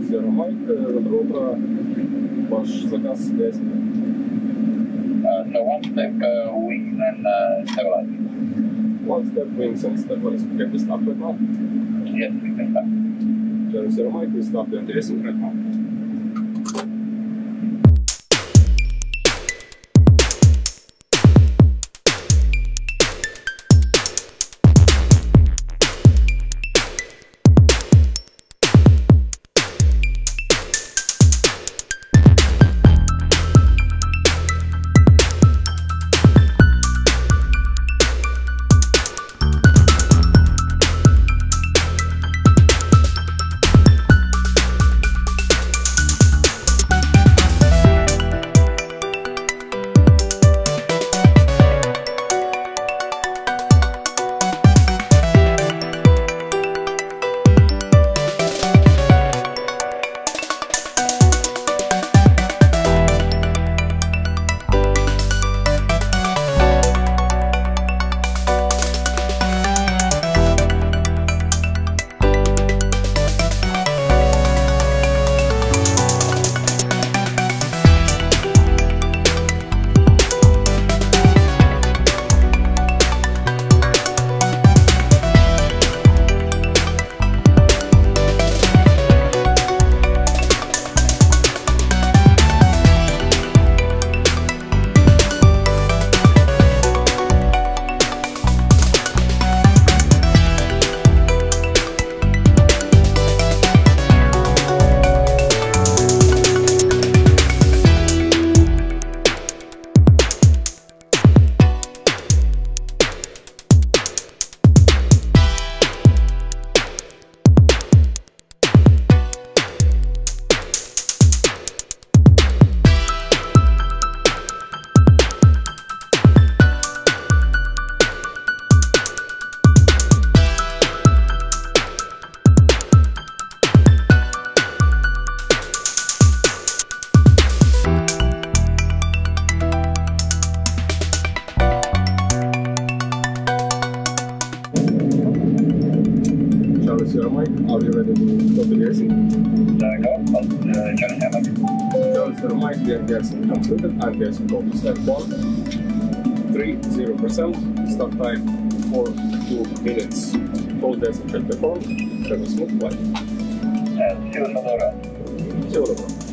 Zero Mike. Доброе утро. Ваш заказ связи. So one step wings and stabilize. One step wings and stabilize. Can we stop right now? Yes, we can start. Zero Mike, we stop the anti-racing right now. Zero Mike, are you ready to stop the racing? Go, Johnny Hammock. Zero Mike, the anti-racing completed. Anti-racing go to step 1. 30%. Start time 4-2 minutes. Full test and performed. Have a smooth flight. Всего доброго. Всего доброго.